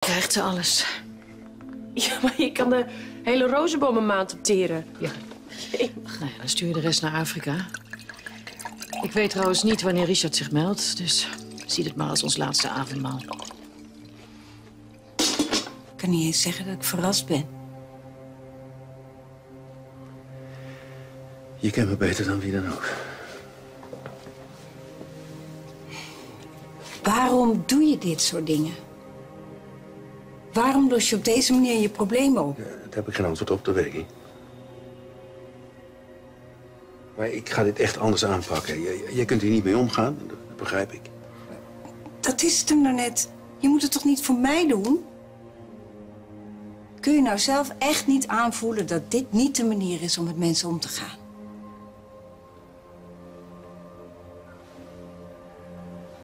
krijgt ze alles. Ja, maar je kan de hele rozenboom een maand opteren. Ja. Nou ja, dan stuur je de rest naar Afrika. Ik weet trouwens niet wanneer Richard zich meldt, dus zie het maar als ons laatste avondmaal. Ik kan niet eens zeggen dat ik verrast ben. Je kent me beter dan wie dan ook. Waarom doe je dit soort dingen? Waarom los je op deze manier je problemen op? Ja, daar heb ik geen antwoord op, dat weet ik niet. Maar ik ga dit echt anders aanpakken. Jij kunt hier niet mee omgaan, dat begrijp ik. Dat is het hem nou net. Je moet het toch niet voor mij doen? Kun je nou zelf echt niet aanvoelen dat dit niet de manier is om met mensen om te gaan?